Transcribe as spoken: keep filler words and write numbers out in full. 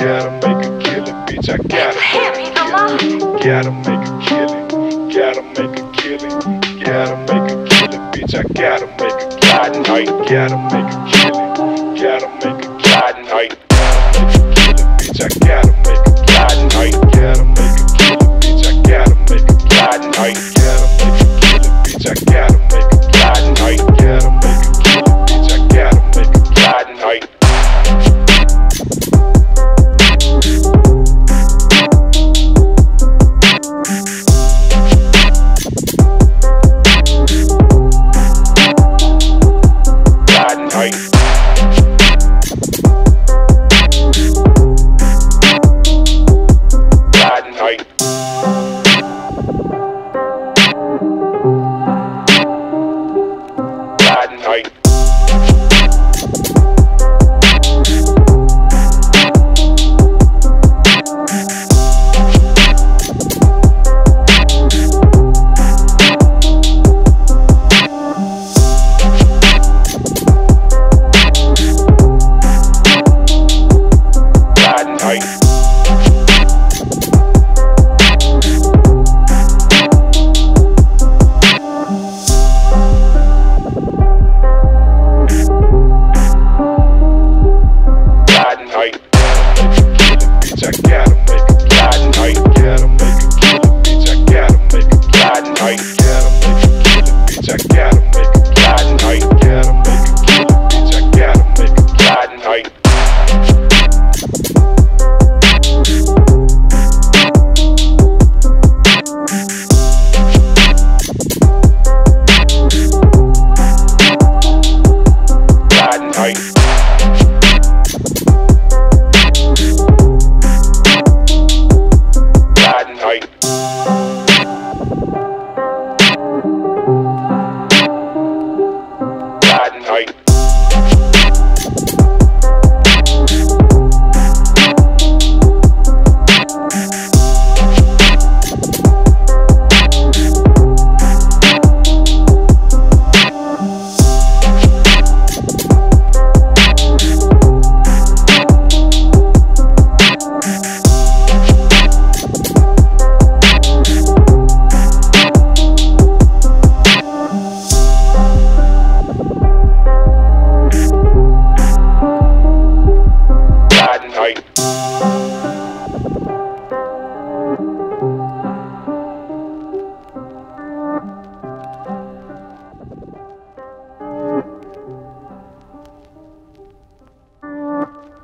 Gotta make a killing, bitch. I gotta make a killing. Gotta make a killing. Gotta make a killing. Gotta make a killing, bitch. I gotta make a killing. I gotta make a killing. Gotta make a killing. I gotta make a killing, bitch. I gotta make a killing. I gotta make a killing, bitch. I gotta make a killing. I gotta make a killing, bitch. I gotta make a killing. I gotta make a killing, bitch. I gotta make a killing. I Night.